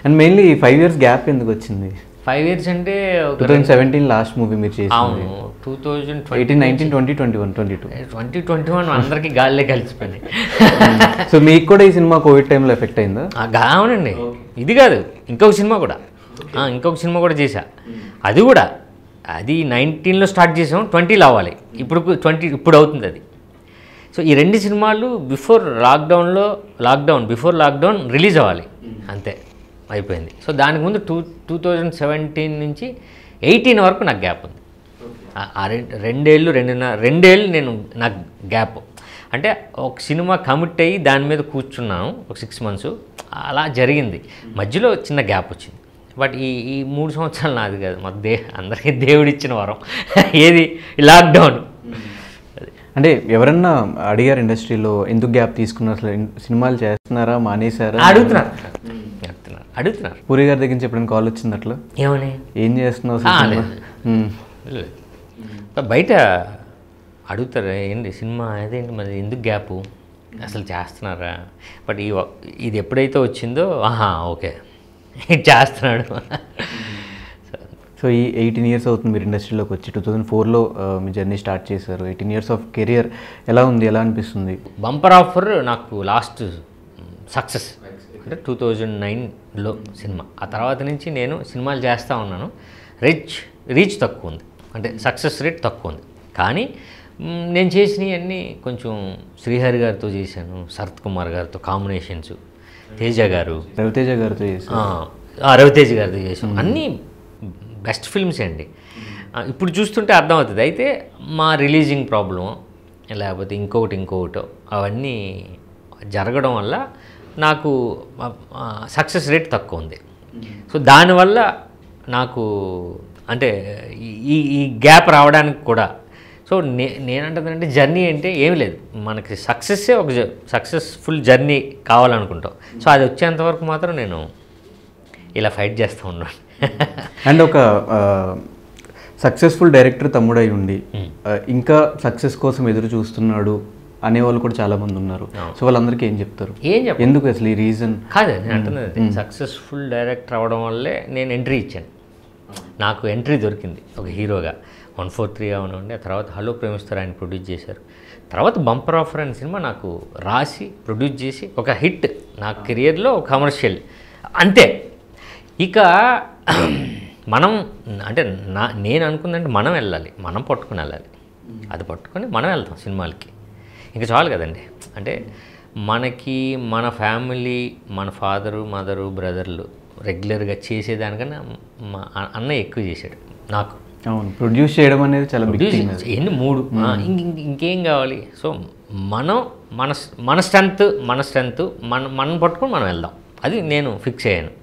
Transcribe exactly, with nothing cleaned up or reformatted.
And mainly five years gap ఎందుకు వచ్చింది? Five years అంటే two thousand seventeen last movie మీరు చేసింది. Two thousand eighteen nineteen twenty twenty one twenty two twenty twenty one అందరికీ గాలిలో కలిసిపోయినాయి. So మీకు కూడా ఈ సినిమా కోవిడ్ టైంలో ఎఫెక్ట్ అయిందా? అవునండి, ఇది కాదు ఇంకొక సినిమా కూడా ఇంకొక సినిమా కూడా చేశా. అది కూడా అది నైన్టీన్లో స్టార్ట్ చేసాం, ట్వంటీలో అవ్వాలి, ఇప్పుడు ట్వంటీ ఇప్పుడు అవుతుంది అది. సో ఈ రెండు సినిమాలు బిఫోర్ లాక్డౌన్లో లాక్డౌన్ బిఫోర్ లాక్డౌన్ రిలీజ్ అవ్వాలి, అంతే అయిపోయింది. సో దానికి ముందు టూ టూ థౌజండ్ సెవెంటీన్ నుంచి ఎయిటీన్ వరకు నాకు గ్యాప్ ఉంది. రెండేళ్ళు రెండున్నర రెండేళ్ళు నేను నాకు గ్యాప్ అంటే ఒక సినిమా కమిట్ అయ్యి దాని మీద కూర్చున్నాను ఒక సిక్స్ మంత్స్ అలా జరిగింది. మధ్యలో చిన్న గ్యాప్ వచ్చింది. బట్ ఈ ఈ మూడు సంవత్సరాలు నాది కాదు, మాకు దే అందరికీ దేవుడిచ్చిన వరం ఏది లాక్డౌన్. అంటే ఎవరన్నా అడిగారు ఇండస్ట్రీలో ఎందుకు గ్యాప్ తీసుకున్నారు, అసలు సినిమాలు చేస్తున్నారా మానేశారా అడుగుతున్నారు అడుగుతున్నారు అడుగుతున్నారు పూరి గారి దగ్గర నుంచి ఎప్పుడైనా కాల్ వచ్చింది అట్లా? ఏమని ఏం చేస్తున్నావు బయట అడుగుతారు, ఏంటి సినిమా అదేంటి మరి ఎందుకు గ్యాపు అసలు చేస్తున్నారా? బట్ ఈ ఇది ఎప్పుడైతే వచ్చిందో ఆహా ఓకే చేస్తున్నాడు. సో ఈ ఎయిటీన్ ఇయర్స్ అవుతుంది మీరు ఇండస్ట్రీలోకి వచ్చి, టూ థౌజండ్ ఫోర్లో మీ జర్నీ స్టార్ట్ చేశారు. ఎయిటీన్ ఇయర్స్ ఆఫ్ కెరియర్ ఎలా ఉంది, ఎలా అనిపిస్తుంది? బంపర్ ఆఫర్ నాకు లాస్ట్ సక్సెస్ అంటే టూ థౌజండ్ నైన్లో సినిమా. ఆ తర్వాత నుంచి నేను సినిమాలు చేస్తూ ఉన్నాను. రీచ్ రీచ్ తక్కువ ఉంది, అంటే సక్సెస్ రేట్ తక్కువ ఉంది. కానీ నేను చేసినవి అన్నీ కొంచెం శ్రీహరి గారితో చేశాను, శరత్ కుమార్ గారితో కాంబినేషన్స్, తేజ గారు రవితేజ గారితో చేశాను, రవితేజ గారితో చేసాం, అన్నీ బెస్ట్ ఫిల్మ్స్ అండి. ఇప్పుడు చూస్తుంటే అర్థమవుతుంది. అయితే మా రిలీజింగ్ ప్రాబ్లం లేకపోతే ఇంకొకటి ఇంకొకటి అవన్నీ జరగడం వల్ల నాకు సక్సెస్ రేట్ తక్కువ ఉంది. సో దానివల్ల నాకు అంటే ఈ ఈ గ్యాప్ రావడానికి కూడా. సో నే నేనంటే జర్నీ అంటే ఏమి లేదు, మనకి సక్సెస్సే ఒక సక్సెస్ఫుల్ జర్నీ కావాలనుకుంటాం. సో అది వచ్చేంతవరకు మాత్రం నేను ఇలా ఫైట్ చేస్తూ ఉన్నాను. అండ్ ఒక సక్సెస్ఫుల్ డైరెక్టర్ తమ్ముడై ఉండి ఇంకా సక్సెస్ కోసం ఎదురు చూస్తున్నాడు అనేవాళ్ళు కూడా చాలా మంది ఉన్నారు. సో వాళ్ళందరికీ ఏం చెప్తారు? ఏం చెప్తారు ఎందుకు అసలు ఈ రీజన్ కాదు నేను అంటున్నది. సక్సెస్ఫుల్ డైరెక్టర్ అవడం వల్లే నేను ఎంట్రీ ఇచ్చాను, నాకు ఎంట్రీ దొరికింది ఒక హీరోగా. వన్ ఫోర్ త్రీ అవునండి. ఆ తర్వాత హలో ప్రేమిస్తారు ఆయన ప్రొడ్యూస్ చేశారు. తర్వాత బంపర్ ఆఫర్ అనే సినిమా నాకు రాసి ప్రొడ్యూస్ చేసి ఒక హిట్ నా కెరియర్లో ఒక కమర్షియల్ అంతే. ఇక మనం అంటే నా నేను అనుకుందంటే మనం వెళ్ళాలి, మనం పట్టుకుని వెళ్ళాలి, అది పట్టుకొని మనం వెళ్తాం సినిమాలకి. ఇంకా చాలు కదండి. అంటే మనకి మన ఫ్యామిలీ మన ఫాదరు మదరు బ్రదర్లు రెగ్యులర్గా చేసేదానికన్నా మా అన్నయ్య ఎక్కువ చేశాడు నాకు. అవును, ప్రొడ్యూస్ చేయడం అనేది చాలా ఎన్ని మూడు ఇంకేం కావాలి. సో మనం మన మన స్ట్రెంత్ మన స్ట్రెంత్ మన మనం పట్టుకొని మనం వెళ్దాం, అది నేను ఫిక్స్ అయ్యాను.